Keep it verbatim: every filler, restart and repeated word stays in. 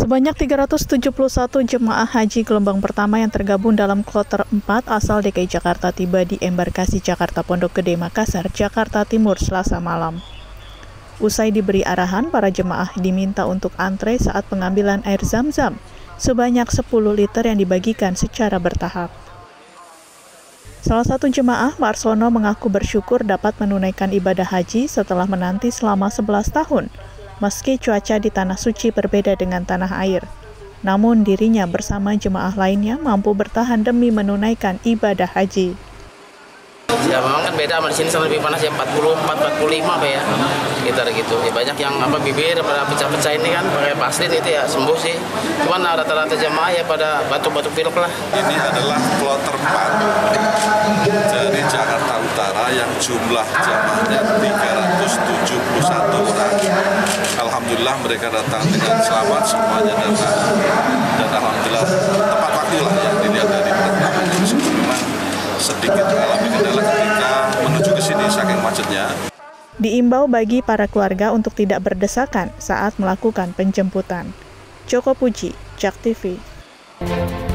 Sebanyak tiga ratus tujuh puluh satu jemaah haji gelombang pertama yang tergabung dalam kloter empat asal D K I Jakarta tiba di embarkasi Jakarta Pondok Gede Makassar, Jakarta Timur, Selasa malam. Usai diberi arahan, para jemaah diminta untuk antre saat pengambilan air zam-zam, sebanyak sepuluh liter yang dibagikan secara bertahap. Salah satu jemaah, Marsono, mengaku bersyukur dapat menunaikan ibadah haji setelah menanti selama sebelas tahun. Meski cuaca di Tanah Suci berbeda dengan tanah air, namun dirinya bersama jemaah lainnya mampu bertahan demi menunaikan ibadah haji. Ya memang kan beda sama di sini, lebih panas ya empat puluh empat, empat puluh lima apa ya, sekitar gitu. Ya, banyak yang apa bibir pada pecah-pecah ini kan pakai pasir itu ya sembuh sih. Cuman rata-rata jemaah ya pada batuk-batuk pilek lah. Ini adalah kloter empat dari Jakarta Utara yang jumlah jemaahnya tiga ratus tujuh puluh satu orang. Alhamdulillah mereka datang dengan selamat, semuanya datang dan alhamdulillah tepat waktu lah yang dilihat dari penerbangan. Memang sedikit mengalami kendala ketika menuju ke sini saking macetnya. Diimbau bagi para keluarga untuk tidak berdesakan saat melakukan penjemputan. Joko Puji, Jak T V.